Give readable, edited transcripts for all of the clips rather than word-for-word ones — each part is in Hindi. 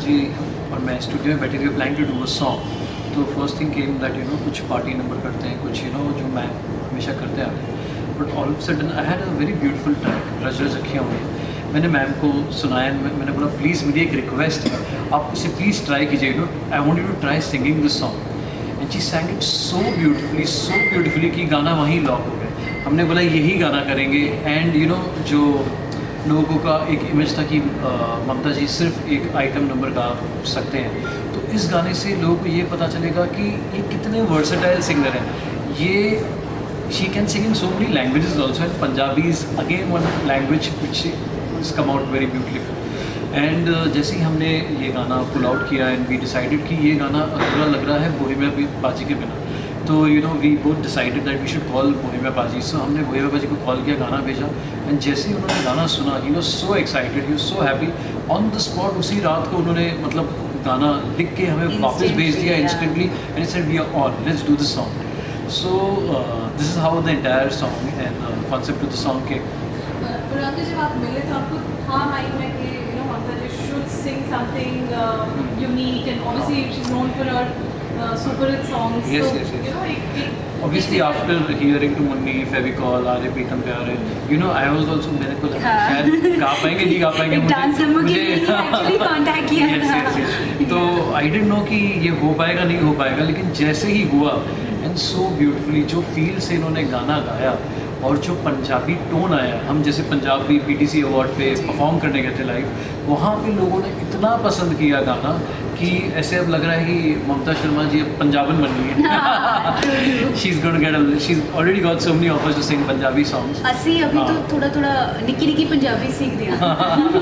बेसिकली और मैं स्टूडियो में बैठे थे plan to do a song. तो फर्स्ट थिंग केम दैट कुछ पार्टी नंबर करते हैं, कुछ जो मैं हमेशा करते आ रहे हैं। But all of sudden I had a very beautiful track, रज रज अखियाँ हुई। मैंने मैम को सुनाया, मैंने बोला प्लीज़ मेरी एक रिक्वेस्ट है, आप इसे प्लीज़ ट्राई कीजिए, I want you to try singing this song. And she sang it so beautifully कि गाना वहीं लॉक हो गया। हमने बोला यही गाना करेंगे। एंड जो लोगों का एक इमेज था कि ममता जी सिर्फ एक आइटम नंबर गा सकते हैं, तो इस गाने से लोगों को ये पता चलेगा कि ये कितने वर्सेटाइल सिंगर हैं। ये she can sing in so many languages also, and Punjabi is again one language which is come out very beautiful. And जैसे ही हमने ये गाना पुल आउट किया एंड वी डिसाइडेड कि ये गाना अधूरा लग रहा है बोहेमिया पाजी के बिना, तो we both decided that we should call Bohemia पाजी। सो हमने बोहेमिया पाजी को कॉल किया, गाना भेजा, एंड जैसे ही उन्होंने गाना सुना he was so excited, he was so happy. On the spot उसी रात को उन्होंने मतलब गाना लिख के हमें वापस भेज दिया instantly, and said we are on, let's do this song. So this is how the entire song and concept of the song के। जब आप मिले तो आपको था माइंड में कि Mamta ji should sing something unique, and obviously she is known for her super hit songs. Yes, so, yes. Obviously after hearing to Munni, Fevicol, Aare Peetam Pyare, I was also मेरे को शायद गा पाएंगे नहीं गा पाएंगे, डांस नंबर के लिए एक्चुअली कांटेक्ट किया था। तो आई डिडंट नो कि ये हो पाएगा नहीं हो पाएगा, लेकिन जैसे ही हुआ एंड सो ब्यूटीफुली जो फील से इन्होंने गाना गाया और जो पंजाबी टोन आया, हम जैसे पंजाबी PTC अवार्ड पे परफॉर्म करने गए थे लाइव, वहाँ पे लोगों ने इतना पसंद किया गाना कि ऐसे अब लग रहा है कि ममता शर्मा जी अब पंजाबन बन गई है। She is already got so many offers to sing Punjabi songs. असी अभी तो थोड़ा निकी पंजाबी सीख दिया।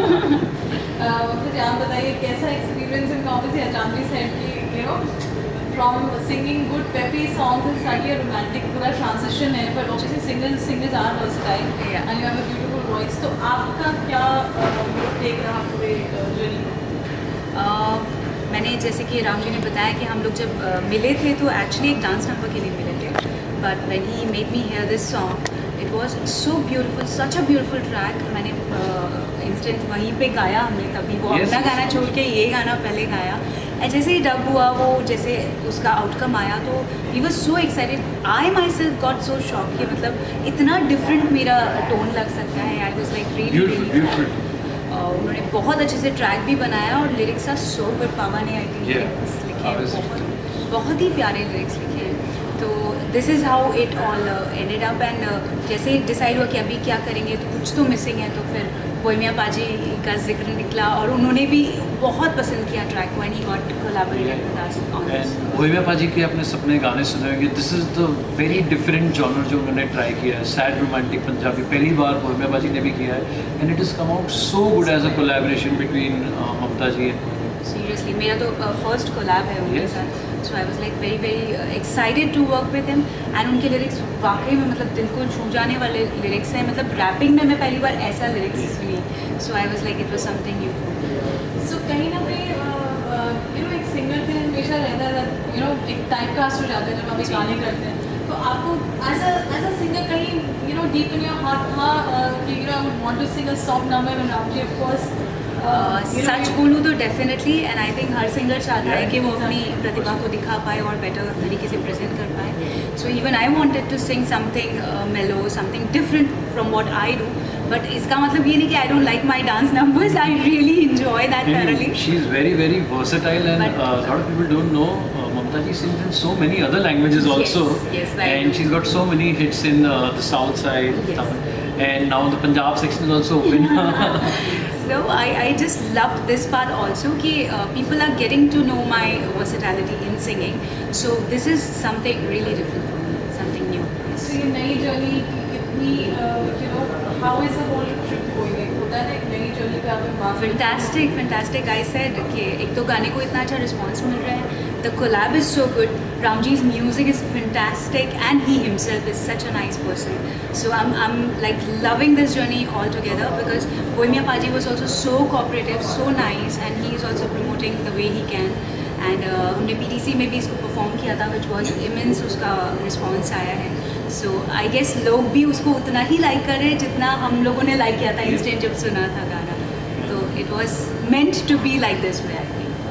मुझे आप बताइए कैसा एक्सपीरियंस है? ऑब्वियसली अचानवी सेड कि from singing good peppy songs is slightly a romantic पूरा transition है, but obviously singers are versatile and you have a beautiful voice. तो आपका क्या take रहा पूरे journey में? मैंने जैसे कि राम जी ने बताया कि हम लोग जब मिले थे तो एक्चुअली एक डांस नंबर के लिए मिले थे, but when he made me hear this song it was so beautiful, such a beautiful track. मैंने इंस्टेंट वहीं पे गाया हमने, तभी वो अपना गाना छोड़ के ये गाना पहले गाया। एंड जैसे ही डब हुआ, वो जैसे उसका आउटकम आया, तो we were so excited. I myself got so shock कि मतलब इतना डिफरेंट मेरा टोन लग सकता है। आई वॉज लाइक रियली उन्होंने बहुत अच्छे से ट्रैक भी बनाया और लिरिक्स आर सो गुड। पावा ने आई थिंक लिरिक्स लिखे हैं, बहुत ही प्यारे लिरिक्स लिखे हैं। तो this is how it all ended up. And जैसे डिसाइड हुआ कि अभी क्या करेंगे, तो कुछ तो मिसिंग है, तो फिर बोहेमिया पाजी का जिक्र निकला और उन्होंने भी बहुत पसंद किया track when he got collaborated with us on this. Bohemia पाजी के अपने सपने गाने सुने होंगे। This is the very different genre जो उन्होंने ट्राई किया है, सैड रोमांटिक पंजाबी, पहली बार बोहेमिया पाजी ने भी किया है, and it is come out so good as a collaboration between Mamta ji. Seriously मेरा तो फर्स्ट कोलैब है उनके साथ, so I was like very excited to work with him. And उनके लिरिक्स वाकई में मतलब दिल को छू जाने वाले लिरिक्स हैं। मतलब रैपिंग में मैं पहली बार ऐसा लिरिक्स सुनी, so I was like it was something new. So कहीं ना कहीं एक सिंगर के हमेशा रहता है एक टाइप कास्ट हो जाता है जब आप गाने करते हैं, तो आपको एज अ सिंगर कहीं डीप इन योर हार्ट था कि I would want to sing a soft number when Ram ji of course सच बोलूँ तो डेफिनेटली, एंड आई थिंक हर सिंगर चाहता है कि वो अपनी प्रतिभा को दिखा पाए और बेटर तरीके से प्रेजेंट कर पाए। So even I wanted to sing something mellow, something different from what I do, but इसका मतलब ये नहीं कि I don't like my dance numbers. I really enjoy that thoroughly. She is very versatile, and a lot of people don't know Mamta ji sings in so many other languages also. Yes, and she's got so many hits in the south side, yes. And now the Punjab section is also open. So I just loved this part also कि people are getting to know my versatility in singing. So this is something really different for me, something new. So ये नई जर्नी कितनी how is the whole trip going? होता है एक नई जर्नी पे आप Fantastic. I said कि एक तो गाने को इतना अच्छा रिस्पॉन्स मिल रहा है, the collab is so good, Ramji's music is fantastic, and he himself is such a nice person. So I'm like loving this journey altogether because Bohemia Paji was also so cooperative, so nice, and he is also promoting the way he can. And हमने PTC में भी इसको परफॉर्म किया था, which was immense, उसका रिस्पॉन्स आया है। सो आई गेस लोग भी उसको उतना ही लाइक कर रहे हैं जितना हम लोगों ने लाइक किया था इंस्टेंट जब सुना था गाना। तो it was meant to be like this way I think.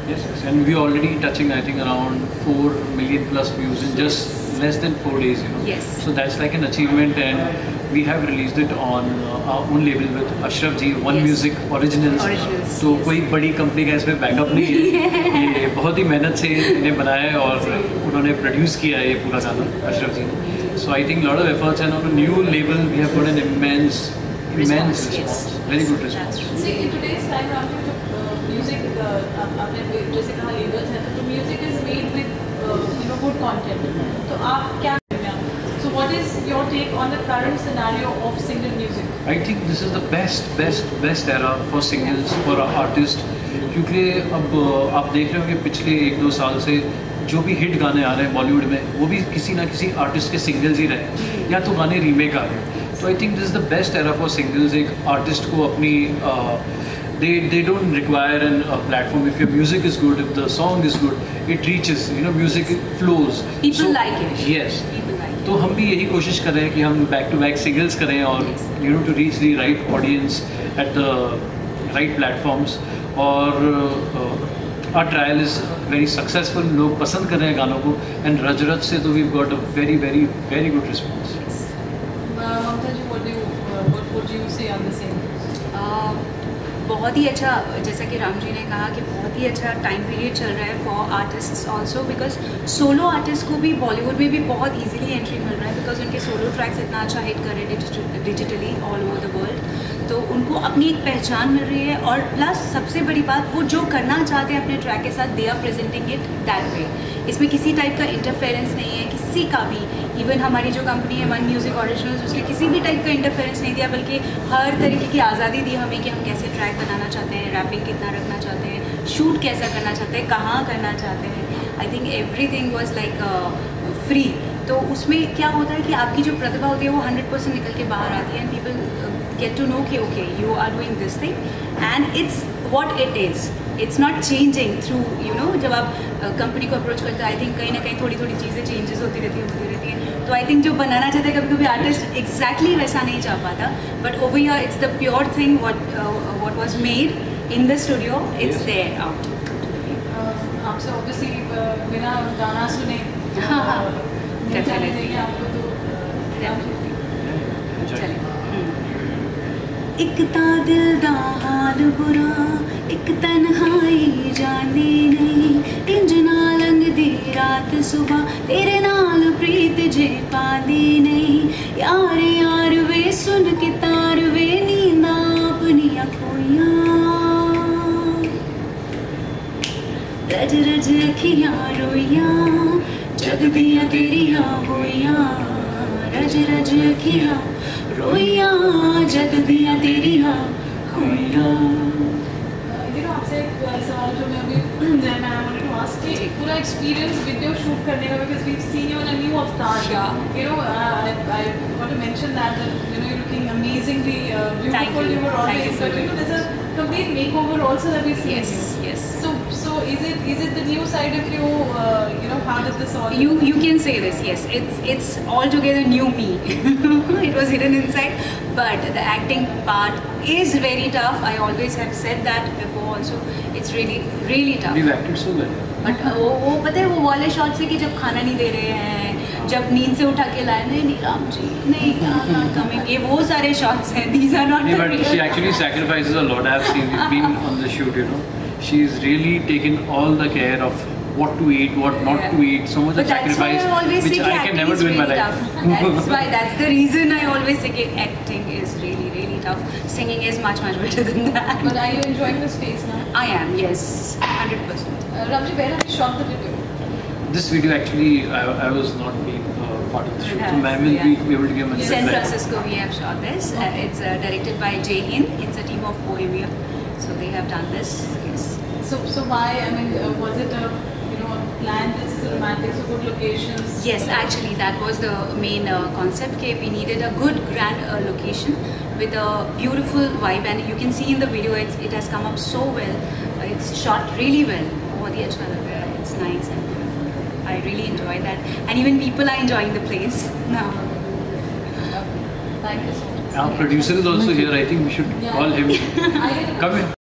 Yes, yes, and we're already touching, I think, around 4 million plus views in just less than 4 days, you know. Yes. So that's like an achievement, and we have released it on our own label with Ashraf Ji, One Yes. Music Originals. Originals, तो yes. कोई बड़ी कंपनी का इसमें बैकअप नहीं है, ये बहुत ही मेहनत से इन्हें बनाया है और उन्होंने प्रोड्यूस किया है ये पूरा गाना अशरफ जी ने. So I think lot of efforts, and on a new label we have got an immense Response, response. yes. Very good That's response. true. See, in today's time, Ramji, music, आपने जैसे कहा labels हैं, तो music is made with good content. तो आप क्या करते हैं? So what is your take on the current scenario of single music? I think this is the best era for singles, for our artists, क्योंकि अब आप देख रहे हो कि पिछले 1-2 साल से जो भी हिट गाने आ रहे हैं बॉलीवुड में वो भी किसी ना किसी आर्टिस्ट के सिंगल्स ही रहे हैं या तो गाने रीमेक आ रहे हैं. तो I think this is the best era for singles. एक आर्टिस्ट को अपनी they don't require a platform. If your music is good, if the song is good, it reaches, you know, music flows. People like it. Yes. People like it. तो हम भी यही कोशिश कर रहे हैं कि हम बैक टू बैक सिंगल्स करें और you know to reach the right audience at the right platforms. और our trial is very successful. लोग पसंद कर रहे हैं गानों को, एंड रजरज से तो we've got a very good response. Mamta ji, what would you say on the same? बहुत ही अच्छा, जैसा कि राम जी ने कहा कि बहुत ही अच्छा टाइम पीरियड चल रहा है for artists also, because solo artist को भी बॉलीवुड में भी बहुत इजीली एंट्री मिल रहा है, बिकॉज उनके सोलो ट्रैक्स इतना अच्छा हिट कर रहे हैं digitally all over the world. तो उनको अपनी एक पहचान मिल रही है, और प्लस सबसे बड़ी बात, वो जो करना चाहते हैं अपने ट्रैक के साथ, they are presenting it that way. इसमें किसी टाइप का इंटरफेरेंस नहीं है किसी का भी. इवन हमारी जो कंपनी है वन म्यूजिक ओरिजिनल्स, उसके किसी भी टाइप का इंटरफेरेंस नहीं दिया, बल्कि हर तरीके की आज़ादी दी हमें कि हम कैसे ट्रैक बनाना चाहते हैं, रैपिंग कितना रखना चाहते हैं, शूट कैसा करना चाहते हैं, कहाँ करना चाहते हैं. I think everything was like free. तो उसमें क्या होता है कि आपकी जो प्रतिभा होती है वो 100% निकल के बाहर आती है, and people get to know कि okay, you are doing this thing and it's what it is. It's not changing through, you know, जब आप कंपनी को अप्रोच करते हैं, आई थिंक कहीं ना कहीं थोड़ी चीज़ें चेंजेस होती रहती हैं. तो आई थिंक जो बनाना चाहते हैं कभी आर्टिस्ट एग्जैक्टली वैसा नहीं चाह पाता, but over here it's the pure thing what was made in the studio. It's there out. आपसे ऑब्वियसली बिना गाना सुने Definitely. आपको तो चलिए. एक ता दिल दा हाल बुरा, एक तन्हाई जानी नहीं, इंज ना लंघदी रात सुबह, तेरे नाल प्रीत जे पादी नहीं. यार यार वे सुन के तार वे, नींदा अपनियां खोइयां, रज रज अखियां रोइयां, जग दियां तेरियां होइयां, रज रज अखियां रोइयां, जग दियां तेरियां होइयां. आपसे एक सवाल जो मैं अभी I wanted to ask कि पूरा एक्सपीरियंस वीडियो शूट करने का, because we've seen you in a new avatar. You know, I want to mention that you know, you're looking amazingly beautiful. Thank you. You were always, Thank you so but you know, much. there's a complete makeover also that we've seen. Yes. So is it the new side of you? You know, how does this all? You can say this, yes. It's altogether new me. It was hidden inside, but the acting part is very tough. I always have said that before also. It's really tough. We've acted so well. But वो पता है वो वाले शॉट्स है कि जब खाना नहीं दे रहे हैं, जब नींद से उठा के लाए, नहीं राम जी नहीं, not coming, ये वो सारे शॉट्स हैं. These are not the But real. she actually sacrifices a lot. I've seen, we've been on the shoot, you know. She's really taken all the care of what to eat, what not to eat. So much of But that's why sacrifice, I always which say I can never do in my life. That's the reason I always say that acting is really tough. Singing is much better than that. But are you enjoying this phase now? I am, yes, 100%. Ramji, where have you shot the video? This video actually, I was not being part of the shoot. So I will Yeah. be able to give my San Francisco, we have shot this. It's directed by Jay Hind. It's a team of Bohemia, so they have done this. Yes. So why? I mean, was it a plan? This is romantic, so good locations. Yes, actually that was the main concept. We needed a good grand location with a beautiful vibe, and you can see in the video it has come up so well. It's shot really well. बहुत ही अच्छा लग रहा है. It's nice and beautiful. I really enjoy that, and even people are enjoying the place now. Thank you so much. Our producer is also here. I think we should call him. Come in.